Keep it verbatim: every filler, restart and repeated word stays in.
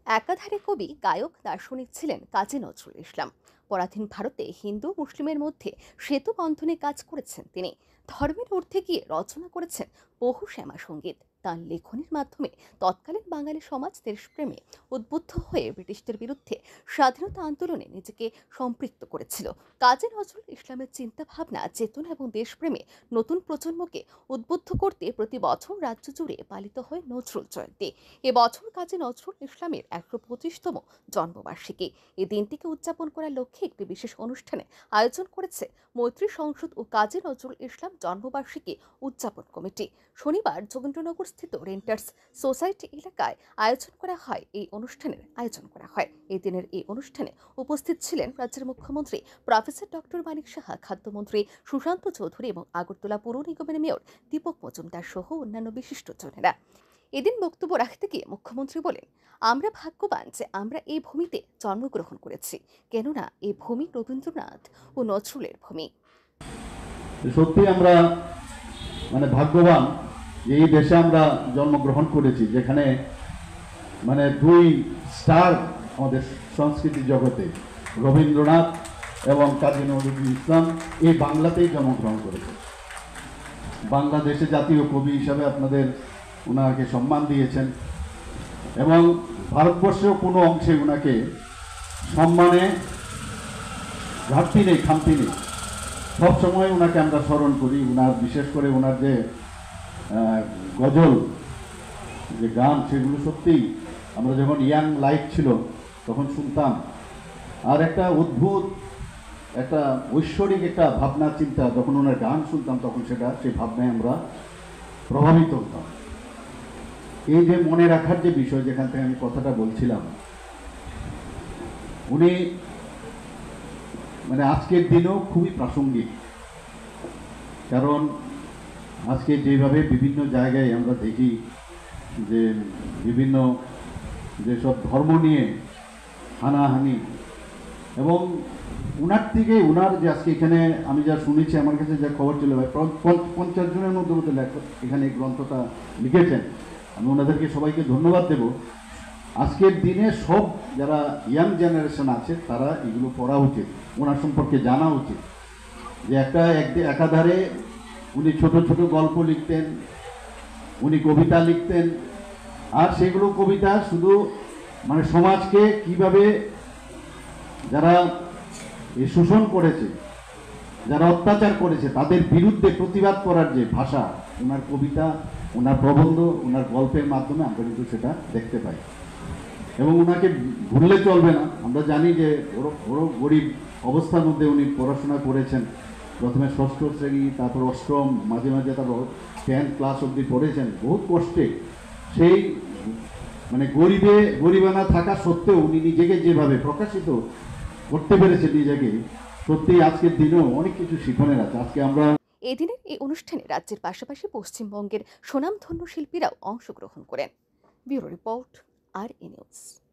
একাধারে কবি, গায়ক, দার্শনিক ছিলেন কাজী নজরুল ইসলাম। পরাধীন ভারতে হিন্দু মুসলিমের মধ্যে সেতু বন্ধনে কাজ করেছেন তিনি। ধর্মের ঊর্ধ্বে গিয়ে রচনা করেছেন বহু শ্যামা সঙ্গীত। তাঁর লেখনের মাধ্যমে তৎকালীন বাঙালি সমাজ দেশপ্রেমে উদ্বুদ্ধ হয়ে ব্রিটিশদের বিরুদ্ধে স্বাধীনতা আন্দোলনে নিজেকে সম্পৃক্ত করেছিল। কাজী নজরুল ইসলামের চিন্তা ভাবনা, চেতনা এবং দেশপ্রেমে নতুন প্রজন্মকে উদ্বুদ্ধ করতে প্রতি বছর রাজ্য জুড়ে পালিত হয় নজরুল জয়ন্তী। এবছর কাজী নজরুল ইসলামের একশো পঁচিশতম জন্মবার্ষিকী। এই দিনটিকে উদযাপন করার লক্ষ্যে একটি বিশেষ অনুষ্ঠানের আয়োজন করেছে মৈত্রী সংসদ ও কাজী নজরুল ইসলাম জন্মবার্ষিকী উদযাপন কমিটি। শনিবার যোগেন্দ্রনগর স্থিত রেন্টার্স সোসাইটি এলাকায় আয়োজন করা হয় এই অনুষ্ঠানের আয়োজন করা হয় এই দিনের এই অনুষ্ঠানে উপস্থিত ছিলেন রাজ্যের মুখ্যমন্ত্রী প্রফেসর ডক্টর মানিক সাহা, খাদ্যমন্ত্রী সুশান্ত চৌধুরী এবং আগরতলা পৌর নিগমের মেয়র দীপক মজুমদার সহ অন্যান্য বিশিষ্টজনেরা। এদিন বক্তব্য রাখতে গিয়ে মুখ্যমন্ত্রী বলেন, আমরা ভাগ্যবান যে আমরা এই ভূমিতে জন্মগ্রহণ করেছি, কেননা এই ভূমি রবীন্দ্রনাথ ও নজরুলের ভূমি। সত্যি আমরা মানে ভাগ্যবান যে এই দেশে আমরা জন্মগ্রহণ করেছি, যেখানে মানে দুই স্টার আমাদের সংস্কৃতি জগতে, রবীন্দ্রনাথ এবং কাজী নজরুল ইসলাম এই বাংলাতেই জন্মগ্রহণ করেছে। বাংলাদেশে জাতীয় কবি হিসাবে আপনাদের ওনাকে সম্মান দিয়েছেন এবং ভারতবর্ষেও কোনো অংশে ওনাকে সম্মানে ঘাটতি নেই, খামতি নেই। সবসময় ওনাকে আমরা স্মরণ করি। ওনার বিশেষ করে ওনার যে গজল, যে গান, সেগুলো সত্যিই আমরা যখন ইয়াং লাইফ ছিল তখন শুনতাম। আর একটা অদ্ভুত একটা ঐশ্বরিক একটা ভাবনা চিন্তা, যখন ওনার গান শুনতাম তখন সেটা সেই ভাবনায় আমরা প্রভাবিত হতাম। এই যে মনে রাখার যে বিষয়, যেখান থেকে আমি কথাটা বলছিলাম, উনি মানে আজকের দিনেও খুবই প্রাসঙ্গিক। কারণ আজকে যেভাবে বিভিন্ন জায়গায় আমরা দেখি যে বিভিন্ন যেসব ধর্ম নিয়ে হানাহানি, এবং উনার থেকে উনার যে আজকে এখানে আমি যা শুনেছি, আমার কাছে যা খবর ছিল, পঞ্চাশ জনের মধ্যে মধ্যে লেখক এখানে এই গ্রন্থটা লিখেছেন। আমি ওনাদেরকে সবাইকে ধন্যবাদ দেব। আজকের দিনে সব যারা ইয়াং জেনারেশন আছে তারা এগুলো পড়া উচিত, ওনার সম্পর্কে জানা উচিত। যে একটা একাধারে উনি ছোট ছোট গল্প লিখতেন, উনি কবিতা লিখতেন, আর সেগুলো কবিতা শুধু মানে সমাজকে কিভাবে যারা এই শোষণ করেছে, যারা অত্যাচার করেছে তাদের বিরুদ্ধে প্রতিবাদ করার যে ভাষা, ওনার কবিতা, ওনার প্রবন্ধ, ওনার গল্পের মাধ্যমে আমরা কিন্তু সেটা দেখতে পাই। এবং ওনাকে ভুললে চলবে না। আমরা জানি যে বড় বড় গরিব অবস্থার মধ্যে উনি পড়াশোনা করেছেন। প্রথমে ষষ্ঠ শ্রেণী, তারপর অষ্টম, মাঝে মাঝে তারপর টেন ক্লাস অবধি পড়েছেন বহুত কষ্টে। সেই মানে গরিবে গরিবানা থাকা সত্ত্বেও উনি নিজেকে যেভাবে প্রকাশিত করতে পেরেছেন নিজেকে, সত্যি আজকের দিনেও অনেক কিছু শিখনের আছে। আজকে আমরা এদিনের এই অনুষ্ঠানে রাজ্যের পাশাপাশি পশ্চিমবঙ্গের স্বনামধন্য শিল্পীরাও অংশগ্রহণ করেন। Bureau report, R E news.